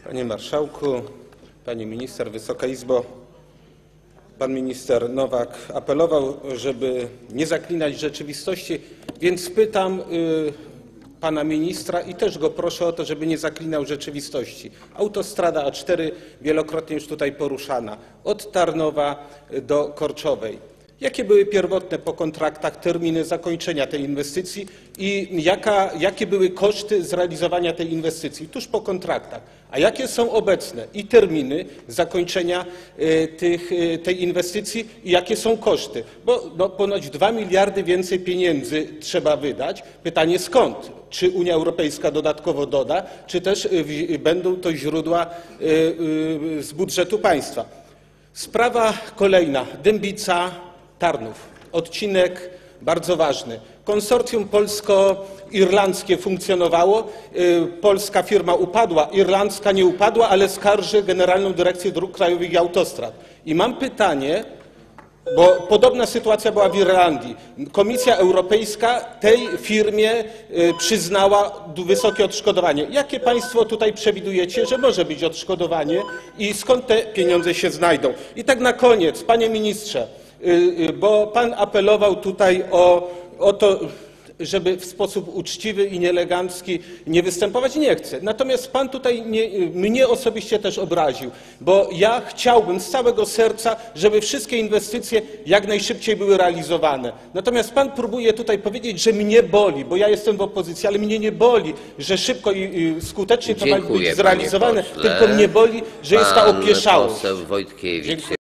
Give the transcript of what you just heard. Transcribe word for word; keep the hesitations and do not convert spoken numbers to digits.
Panie Marszałku, Pani Minister, Wysoka Izbo! Pan minister Nowak apelował, żeby nie zaklinać rzeczywistości, więc pytam y, pana ministra i też go proszę o to, żeby nie zaklinał rzeczywistości. Autostrada A cztery wielokrotnie już tutaj poruszana, od Tarnowa do Korczowej. Jakie były pierwotne po kontraktach terminy zakończenia tej inwestycji i jaka, jakie były koszty zrealizowania tej inwestycji tuż po kontraktach? A jakie są obecne i terminy zakończenia y, tych, y, tej inwestycji i jakie są koszty? Bo no, ponoć dwa miliardy więcej pieniędzy trzeba wydać. Pytanie skąd? Czy Unia Europejska dodatkowo doda, czy też y, będą to źródła y, y, z budżetu państwa? Sprawa kolejna. Dębica, Tarnów. Odcinek bardzo ważny. Konsorcjum polsko-irlandzkie funkcjonowało. Polska firma upadła, irlandzka nie upadła, ale skarży Generalną Dyrekcję Dróg Krajowych i Autostrad. I mam pytanie, bo podobna sytuacja była w Irlandii. Komisja Europejska tej firmie przyznała wysokie odszkodowanie. Jakie państwo tutaj przewidujecie, że może być odszkodowanie i skąd te pieniądze się znajdą? I tak na koniec, panie ministrze, bo pan apelował tutaj o, o to, żeby w sposób uczciwy i nieelegancki nie występować. Nie chcę. Natomiast pan tutaj nie, mnie osobiście też obraził, bo ja chciałbym z całego serca, żeby wszystkie inwestycje jak najszybciej były realizowane. Natomiast pan próbuje tutaj powiedzieć, że mnie boli, bo ja jestem w opozycji, ale mnie nie boli, że szybko i skutecznie to ma być zrealizowane, tylko mnie boli, że jest ta opieszałość. Pan poseł Wojtkiewicz.